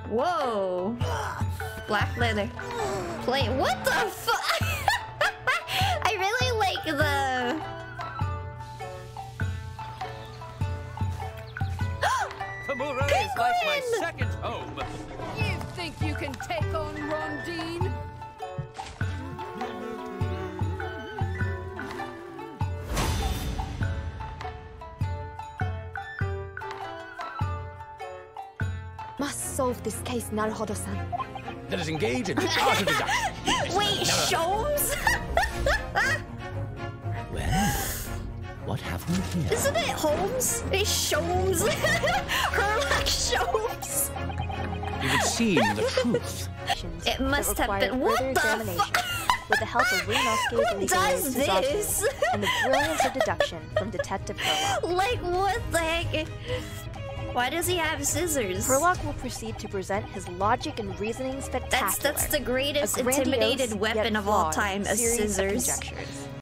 Whoa. Black leather. Play. What the fuck? I really like the. Kamura is like my second home. You think you can take on Rondine? Must solve this case, Naruhodo-san. Let us engage in the art of deduction. Wait, Sholmes? Well, what have we here? Isn't it Holmes? It's Sholmes. Herlock Sholmes. You would seem the truth. It must have been. What the fuck? With the help of Ryunosuke's Who does this? And the brilliance of deduction from Detective Herlock. Like, what the heck? Why does he have scissors? Herlock will proceed to present his logic and reasoning spectacular. That's the greatest intimidated weapon of all time, a scissors.